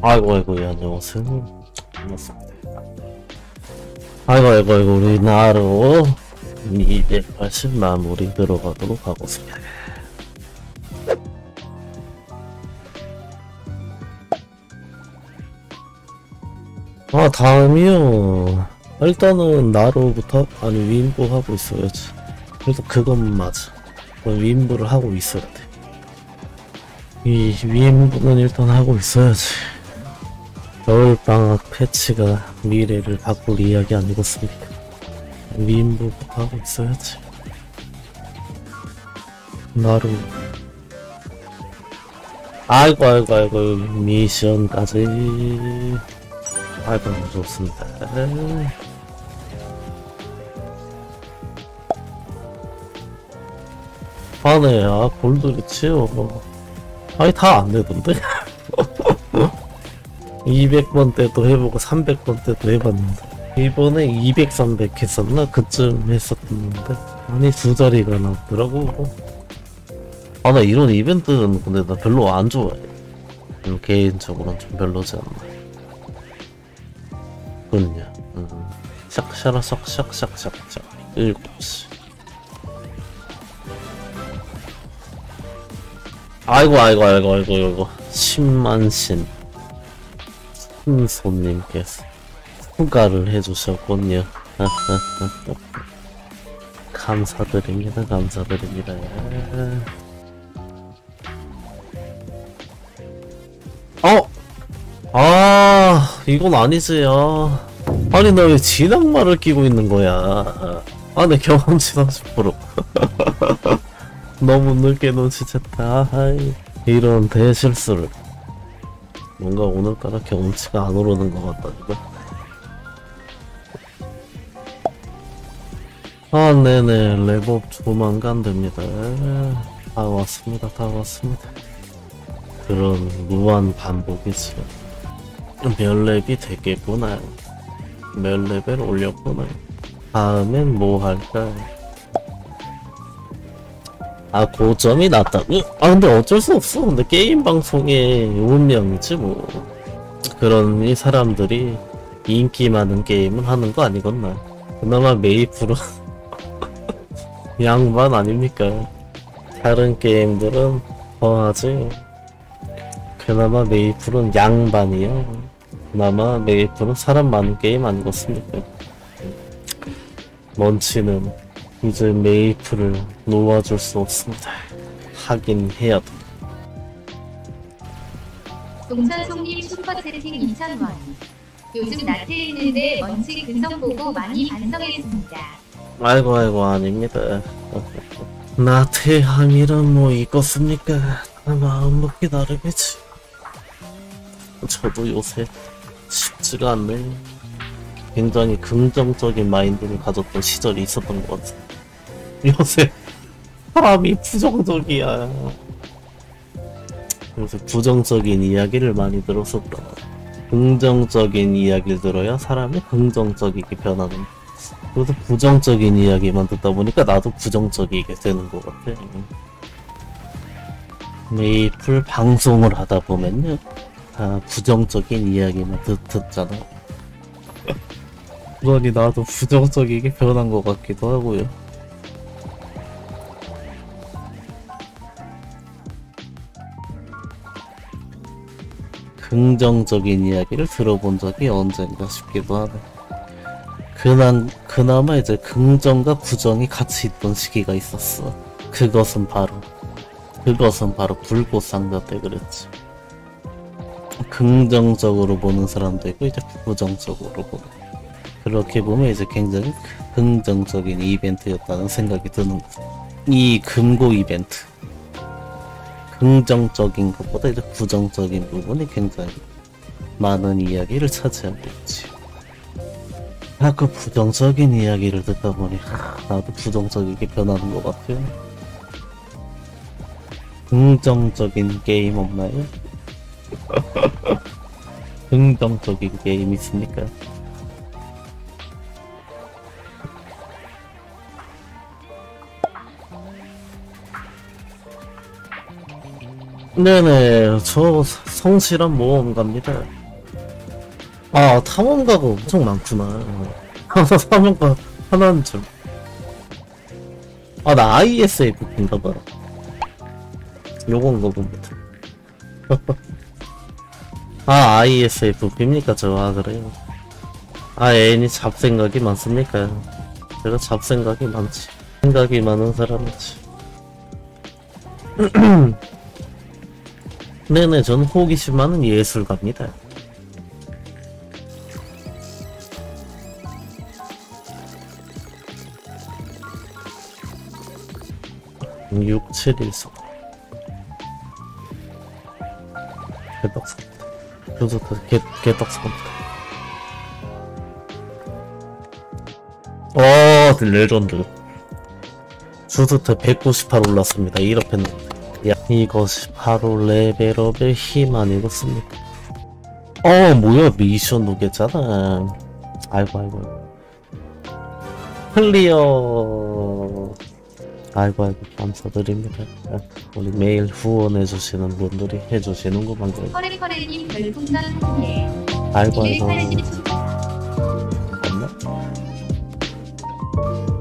아이고, 예, 안녕하세요. 반갑습니다. 아이고, 우리 나로 280 마무리 들어가도록 하겠습니다. 다음이요. 일단은 나로부터, 아니, 윈부 하고 있어야지. 일단 그건 맞아. 윈부를 하고 있어야 돼. 이 윈부는 일단 하고 있어야지. 겨울방학 패치가 미래를 바꿀 이야기 아니겠습니까? 윈부 하고 있어야지. 나로. 아이고, 미션까지. 아이고, 좋습니다. 네, 골드를 치워. 아니, 다 안 되던데? 200번 때도 해보고 300번 때도 해봤는데 이번에 200, 300 했었나? 그쯤 했었는데 아니, 두 자리가 나왔더라고. 나 이런 이벤트는 근데 나 별로 안 좋아해. 개인적으로는 좀 별로지 않나. 그렇냐. 샥샤라샥샥샥샥샥 7시. 아이고 10만신 손님께서 후가를 해주셨군요. 감사드립니다. 이건 아니지요. 아니, 나 왜 진앙말을 끼고 있는 거야? 내 경험치 30%. 너무 늦게 눈치챘다. 이런 대실수를. 뭔가 오늘따라 경험치가 안 오르는 것 같다, 이거. 네네, 랩업 조만간 됩니다. 다 왔습니다. 그런 무한 반복이지. 몇 랩이 되겠구나. 몇 레벨 올렸구나. 다음엔 뭐 할까? 고점이 낮다고? 근데 어쩔 수 없어. 근데 게임 방송의 운명이지 뭐. 그런 이 사람들이 인기 많은 게임을 하는 거 아니겠나. 그나마 메이플은 양반 아닙니까? 다른 게임들은 더하지. 그나마 메이플은 양반이야. 그나마 메이플은 사람 많은 게임 아니겠습니까? 먼치는 이제 메이플을 놓아줄 수 없습니다. 하긴 해야 돼. 동천송님 슈퍼채팅 2,000원. 요즘 나태해 있는데 먼치 근성 보고 많이 반성했습니다. 아이고 아닙니다. 나태함이란 뭐 있겠습니까? 마음먹기 나름이지. 저도 요새 쉽지가 않네. 굉장히 긍정적인 마인드를 가졌던 시절이 있었던 것 같아. 요새 사람이 부정적이야. 요새 부정적인 이야기를 많이 들었었다. 긍정적인 이야기를 들어야 사람이 긍정적이게 변하는. 그래서 부정적인 이야기만 듣다 보니까 나도 부정적이게 되는 것 같아. 메이플 방송을 하다 보면요, 다 부정적인 이야기만 듣잖아. 그러니 나도 부정적이게 변한 것 같기도 하고요. 긍정적인 이야기를 들어본 적이 언젠가 싶기도 하네. 그나마 이제 긍정과 부정이 같이 있던 시기가 있었어. 그것은 바로 불꽃상자 때 그랬지. 긍정적으로 보는 사람도 있고 이제 부정적으로 보고. 그렇게 보면 이제 굉장히 긍정적인 이벤트였다는 생각이 드는 거죠. 이 금고 이벤트. 긍정적인 것보다 이제 부정적인 부분이 굉장히 많은 이야기를 차지하고 있지. 그 부정적인 이야기를 듣다 보니 나도 부정적이게 변하는 것 같아요. 긍정적인 게임 없나요? 긍정적인 게임 있습니까? 네네, 저 성실한 모험가입니다. 아, 탐험가가 엄청 많구나. 하나 탐험가 하나인 줄. 아, 나 ISFP인가봐. 요건가 봅니다. 아, ISFP입니까? 저, 아, 그래요. 아, 애인이 잡생각이 많습니까? 제가 잡생각이 많지. 생각이 많은 사람이지. 네네, 전 호기심 많은 예술가입니다. 6714 개떡상입니다. 교수도 개떡상입니다. 레전드. 주스트 198 올랐습니다. 1업 했는데. 야, 이것이 바로 레벨업의 힘 아니겠습니까? 뭐야, 미션 오겠잖아. 아이고. 클리어. 아이고, 감사드립니다. 우리 매일 후원해주시는 분들이 해주시는 것만 그래요. 커레커레님 별풍선 1개. 아이고. 280 맞나?